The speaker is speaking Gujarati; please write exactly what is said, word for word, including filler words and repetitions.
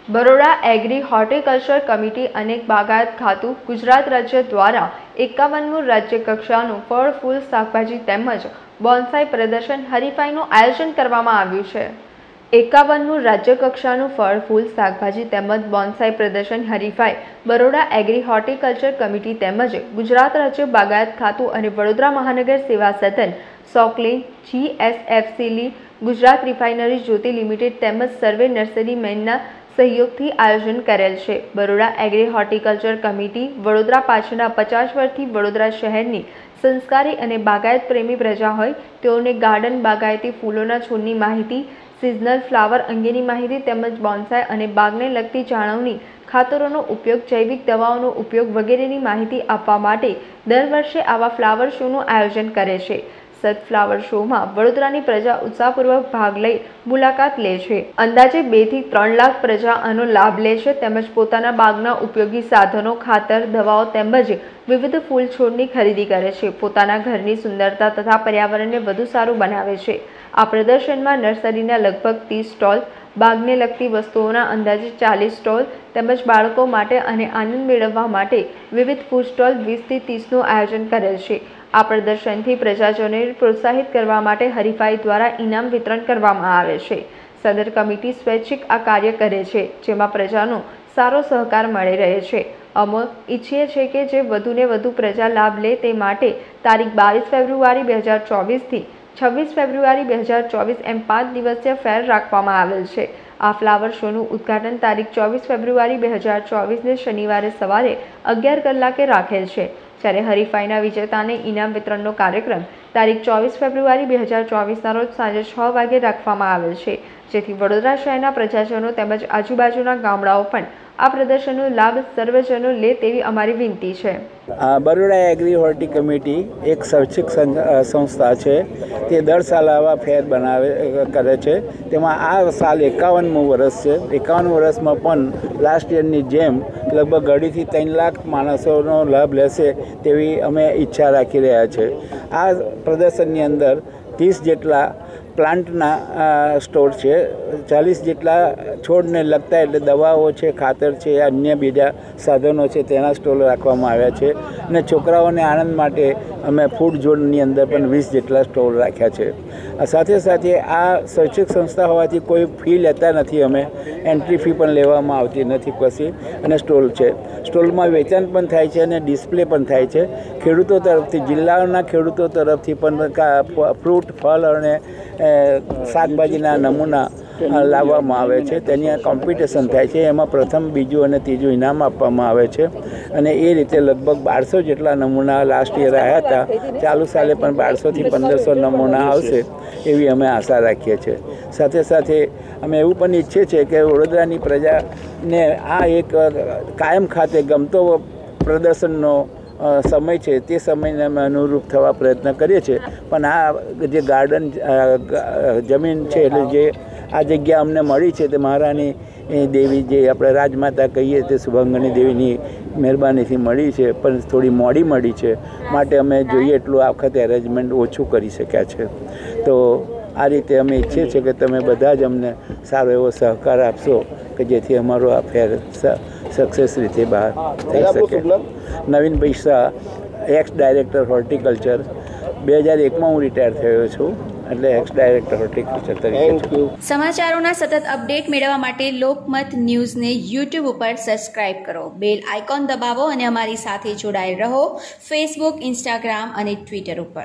બરોડા એગ્રી હોર્ટિકલ્ચર કમિટી અને બાગાયત ખાતું ગુજરાત રાજ્ય દ્વારા એકાવનમું રાજ્ય કક્ષાનું ફળ ફૂલ શાકભાજી તેમજ બોન્સાઈ પ્રદર્શન હરીફાઈનું આયોજન કરવામાં આવ્યું છે। એકાવનમું રાજ્ય કક્ષાનું ફળ ફૂલ શાકભાજી તેમજ બોન્સાઈ પ્રદર્શન હરીફાઈ બરોડા એગ્રી હોર્ટિકલ્ચર કમિટી તેમજ ગુજરાત રાજ્ય બાગાયત ખાતું અને વડોદરા મહાનગર સેવા સદન સોકલેન GSFC Gujarat refinery Jyoti limited તેમજ સર્વે નર્સરી મેનના સહયોગથી આયોજન કરેલ છે। Baroda agri horticulture committee Vadodara પાછળના પચાસ વર્ષથી વડોદરા શહેરની સંસ્કારી અને બાગાયત પ્રેમી પ્રજા હોય તેઓને ગાર્ડન બાગાયતી ફૂલોના છોડની માહિતી, સિઝનલ ફ્લાવર અંગેની માહિતી તેમજ બોન્સાઈ અને બાગને લગતી જાળવણી, ખાતરોનો ઉપયોગ, જૈવિક દવાઓનો ઉપયોગ વગેરેની માહિતી આપવા માટે દર વર્ષે આવા ફ્લાવર શોનું આયોજન કરે છે। સત ફ્લાવર શોમાં વડોદરાની પ્રજા ઉત્સાહપૂર્વક ભાગ લઈ મુલાકાત લે છે। અંદાજે બે થી ત્રણ લાખ પ્રજા આનો લાભ લે છે તેમજ પોતાના બાગના ઉપયોગી સાધનો, ખાતર, દવાઓ તેમજ વિવિધ ફૂલ છોડની ખરીદી કરે છે। પોતાના ઘરની સુંદરતા તથા પર્યાવરણને વધુ સારું બનાવે છે। આ પ્રદર્શનમાં નર્સરીના લગભગ ત્રીસ સ્ટોલ, બાગને લગતી વસ્તુઓના અંદાજે ચાલીસ સ્ટોલ તેમજ બાળકો માટે અને આનંદ મેળવવા માટે વિવિધ ફૂડ સ્ટોલ વીસ થી ત્રીસનું આયોજન કરેલ છે। આ પ્રદર્શનથી પ્રજાજનોને પ્રોત્સાહિત કરવા માટે હરીફાઈ દ્વારા ઇનામ વિતરણ કરવામાં આવે છે। સદર કમિટી સ્વૈચ્છિક આ કાર્ય કરે છે જેમાં પ્રજાનો સારો સહકાર મળી રહે છે। અમે ઈચ્છીએ છીએ કે જે વધુને વધુ પ્રજા લાભ લે તે માટે તારીખ બાવીસ ફેબ્રુઆરી બે હજાર ચોવીસથી છવ્વીસ ફેબ્રુઆરી બે હજાર ચોવીસ એમ પાંચ દિવસીય ફેર રાખવામાં આવેલ છે। આ ફ્લાવર શોનું ઉદ્ઘાટન તારીખ ચોવીસ ફેબ્રુઆરી બે હજાર ચોવીસને શનિવારે સવારે અગિયાર કલાકે રાખેલ છે, જ્યારે હરીફાઈના વિજેતાને ઇનામ વિતરણનો કાર્યક્રમ તારીખ ચોવીસ ફેબ્રુઆરી બે હજાર ચોવીસના રોજ સાંજે છ વાગે રાખવામાં આવેલ છે, જેથી વડોદરા શહેરના પ્રજાજનો તેમજ આજુબાજુના ગામડાઓ પણ આ પ્રદર્શનનો લાભ સર્વજનો લે તેવી અમારી વિનંતી છે। બરોડા એગ્રી હોર્ટી કમિટી એક શૈક્ષિક સંસ્થા છે, તે દર સાલ આવા ફેર બનાવે કરે છે। તેમાં આ સાલ એકાવનમું વર્ષ છે। એકાવન વર્ષમાં પણ લાસ્ટ યરની જેમ લગભગ અઢીથી ત્રણ લાખ માણસોનો લાભ લેશે તેવી અમે ઈચ્છા રાખી રહ્યા છે। આ પ્રદર્શનની અંદર ત્રીસ જેટલા પ્લાન્ટના સ્ટોર છે, ચાલીસ જેટલા છોડને લગતા એટલે દવાઓ છે, ખાતર છે, અન્ય બીજા સાધનો છે તેના સ્ટોલ રાખવામાં આવ્યા છે અને છોકરાઓને આનંદ માટે અમે ફૂડ ઝોનની અંદર પણ વીસ જેટલા સ્ટોલ રાખ્યા છે। સાથે સાથે આ શૈક્ષિક સંસ્થા હોવાથી કોઈ ફી લેતા નથી, અમે એન્ટ્રી ફી પણ લેવામાં આવતી નથી કશી, અને સ્ટોલ છે। સ્ટોલમાં વેચાણ પણ થાય છે અને ડિસ્પ્લે પણ થાય છે। ખેડૂતો તરફથી, જિલ્લાના ખેડૂતો તરફથી પણ ફ્રૂટ, ફળ અને શાકભાજીના નમૂના લાવવામાં આવે છે, તેની કોમ્પિટિશન થાય છે, એમાં પ્રથમ, બીજું અને ત્રીજું ઇનામ આપવામાં આવે છે અને એ રીતે લગભગ બારસો જેટલા નમૂના લાસ્ટ યર આવ્યા હતા। ચાલુ સાલે પણ બારસોથી પંદરસો નમૂના આવશે એવી અમે આશા રાખીએ છીએ। સાથે સાથે અમે એવું પણ ઈચ્છીએ છીએ કે વડોદરાની પ્રજાને આ એક કાયમ ખાતે ગમતો પ્રદર્શનનો સમય છે તે સમયને અમે અનુરૂપ થવા પ્રયત્ન કરીએ છીએ, પણ આ જે ગાર્ડન જમીન છે એટલે જે આ જગ્યા અમને મળી છે તે મહારાણી દેવી, જે આપણે રાજમાતા કહીએ તે શુભાંગણી દેવીની મહેરબાનીથી મળી છે, પણ થોડી મોડી મળી છે, માટે અમે જોઈએ એટલું આ વખતે અરેન્જમેન્ટ ઓછું કરી શક્યા છે। તો આ રીતે અમે ઈચ્છીએ છીએ કે તમે બધા જ અમને સારો એવો સહકાર આપશો કે જેથી અમારો આ ફેર સક્સેસ રીતે બહાર થઈ શકે। Naveenbhai Shah, ex director horticulture, બે હજાર એકમાં હું રિટાયર થયો છું, એટલે એક્સ ડાયરેક્ટર હોર્ટિકલ્ચર તરીકે। સમાચારોના સતત અપડેટ મેળવવા માટે લોકમત ન્યૂઝને યુટ્યુબ ઉપર સબસ્ક્રાઇબ કરો, બેલ આઇકોન દબાવો અને અમારી સાથે જોડાયેલ રહો ફેસબુક, ઇન્સ્ટાગ્રામ અને ટ્વિટર ઉપર।